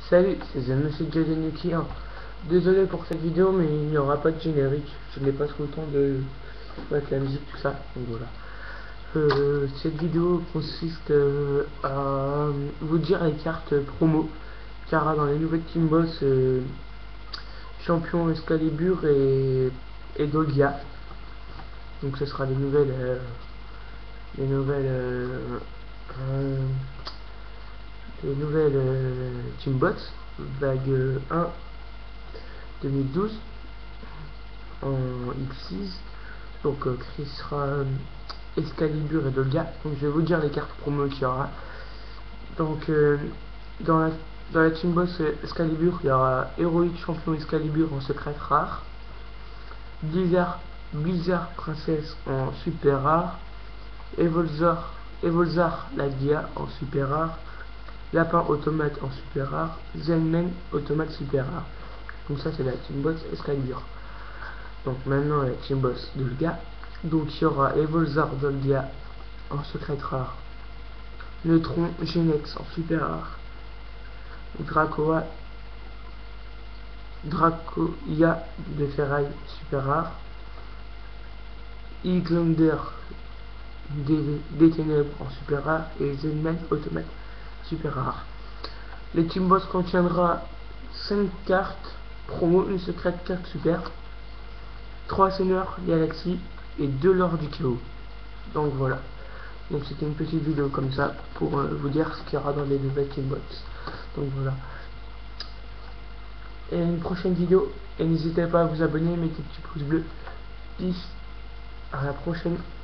Salut, c'est The Monsieur Jadenuki 1. Désolé pour cette vidéo, mais il n'y aura pas de générique. Je n'ai pas trop le temps de mettre la musique, tout ça. Donc voilà. Cette vidéo consiste à vous dire les cartes promo qu'il y aura dans les nouvelles Team Boss Champion Excalibur et Dolgia. Donc ce sera euh, les nouvelles Team Boss vague 1 2012 en X6. Donc Chris sera Excalibur et Dolga. Donc je vais vous dire les cartes promo qu'il y aura. Donc dans la dans la Team Boss Excalibur, il y aura Héroïque Champion Excalibur en secret rare, Blizzard Princesse en super rare, Evolzar la Dia en super rare, Lapin Automate en super rare, Zenman Automate super rare. Donc ça c'est la Team Boss Excalibur. Donc maintenant la Team Boss Dolga. Donc il y aura Evolzar Dolga en secret rare, Neutron Genex en super rare, Dracoia de ferraille super rare, Iglander des ténèbres en super rare et Zenman Automate super rare. Les Team Boss contiendra 5 cartes promo, une secrète carte super, 3 seigneurs Galaxy et 2 lords du chaos. Donc voilà. Donc c'était une petite vidéo comme ça pour vous dire ce qu'il y aura dans les nouvelles Team Boss. Donc voilà. Et une prochaine vidéo. Et n'hésitez pas à vous abonner, mettez des petits pouces bleus. Peace. À la prochaine.